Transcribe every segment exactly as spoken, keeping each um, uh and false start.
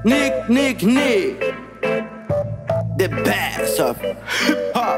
Nick, Nick, Nick, the best of hip-hop.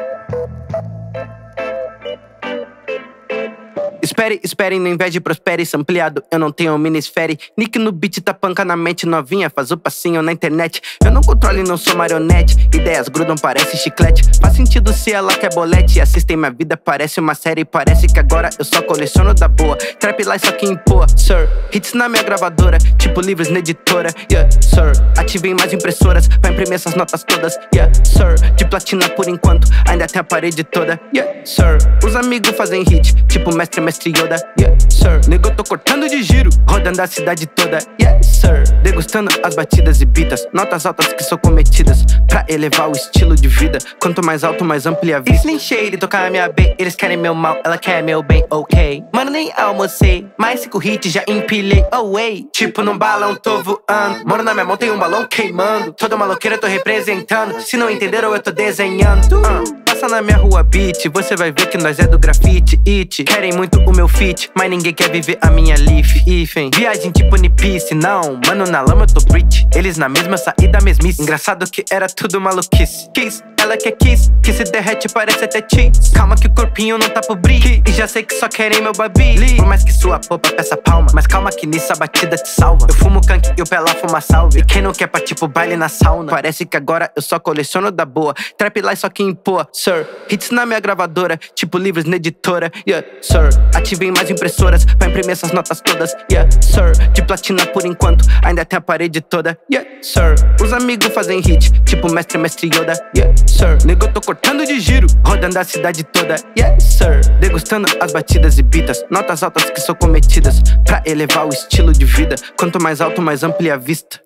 Espere, espere, no invés de prospere, ampliado, eu não tenho minisfere. Nick no beat, tá panca na mente, novinha, faz o passinho na internet. Eu não controlo e não sou marionete, ideias grudam, parece chiclete. Faz sentido se ela quer bolete, assistem minha vida, parece uma série. Parece que agora eu só coleciono da boa. Trap lá, só que impor, sir. Hits na minha gravadora, tipo livros na editora, yeah, sir. Ativem mais impressoras, pra imprimir essas notas todas, yeah, sir. De platina por enquanto, ainda tem a parede toda, yeah, sir. Os amigos fazem hit, tipo mestre, mestre Yoda, yeah, sir. Nego, tô cortando de giro, rodando a cidade toda, yeah, sir. Degustando as batidas e bitas, notas altas que são cometidas pra elevar o estilo de vida. Quanto mais alto, mais amplia a vista. Slim Shady, tocar minha B, eles querem meu mal, ela quer meu bem, ok. Mano, nem almocei, mais cinco hits já empilhei, oh way. Tipo num balão tô voando, moro na minha mão tem um balão queimando. Toda maloqueira eu tô representando, se não entenderam eu tô desenhando, uh. Passa na minha rua beat, você vai ver que nós é do grafite, it. Querem muito o meu feat, mas ninguém quer viver a minha leaf, ifem. Viagem tipo Nipice, não, mano, na lama eu tô brit. Eles na mesma saída mesmice, engraçado que era tudo maluquice. Kiss, ela quer kiss, que se derrete parece até cheese. Calma que o corpinho não tá pro brilho, e já sei que só querem meu babi. Por mais que sua popa peça palma, mas calma que nisso a batida te salva. Eu fumo canque e o pela fuma salve, e quem não quer pra tipo baile na sauna. Parece que agora eu só coleciono da boa. Trap lá só que impor, sir. Hits na minha gravadora, tipo livros na editora, yeah, sir. Ativem mais impressoras pra imprimir essas notas todas, yeah, sir. De platina por enquanto, ainda tem a parede toda, yeah, sir. Os amigos fazem hit, tipo mestre, mestre Yoda, yeah, sir. Nego, tô cortando de giro, rodando a cidade toda, yeah, sir. Degustando as batidas e bitas, notas altas que são cometidas pra elevar o estilo de vida. Quanto mais alto, mais amplia a vista.